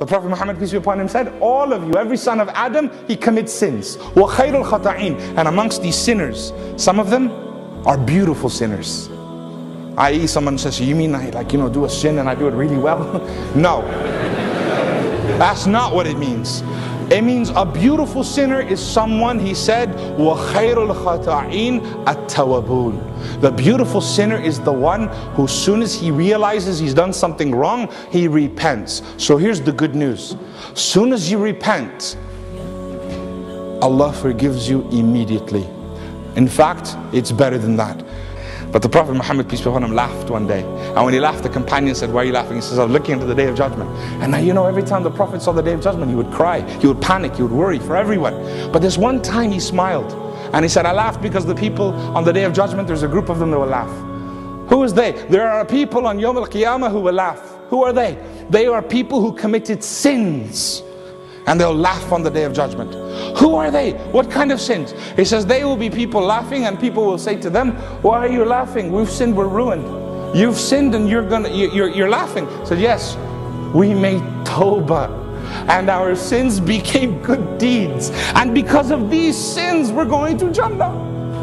the Prophet Muhammad, peace be upon him, said, all of you, every son of Adam, he commits sins. وَخَيْرُ الْخَطَعِينَ. And amongst these sinners, some of them are beautiful sinners. I.e., someone says, you mean I do a sin and I do it really well? No. That's not what it means. It means a beautiful sinner is someone, he said, وَخَيْرُ الْخَطَعِينَ التَّوَّابُونَ. The beautiful sinner is the one who, as soon as he realizes he's done something wrong, he repents. So here's the good news. As soon as you repent, Allah forgives you immediately. In fact, it's better than that. But the Prophet Muhammad, peace be upon him, laughed one day. And when he laughed, the companion said, why are you laughing? He says, I was looking into the Day of Judgment. And now, you know, every time the Prophet saw the Day of Judgment, he would cry, he would panic, he would worry for everyone. But there's one time he smiled. And he said, I laughed because the people on the Day of Judgment, there's a group of them that will laugh. Who is they? There are people on Yawm al-Qiyamah who will laugh. Who are they? They are people who committed sins. And they'll laugh on the Day of Judgment. Who are they? What kind of sins? He says they will be people laughing, and people will say to them, why are you laughing? We've sinned, we're ruined. You've sinned and you're laughing. He said, yes, we made tawbah and our sins became good deeds. And because of these sins, we're going to Jannah.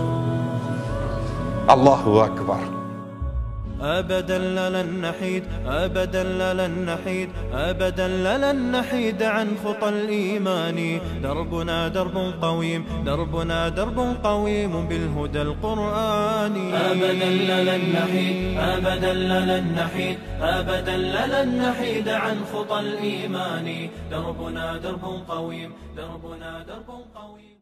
Allahu Akbar. أبدا لن نحيد أبدا لن نحيد أبدا لن نحيد عن خطى الإيمان دربنا درب قويم دربنا درب قويم بالهدى القرآني أبدا لن نحيد أبدا لن نحيد أبدا لن نحيد عن خطى الإيمان دربنا درب قويم دربنا درب قويم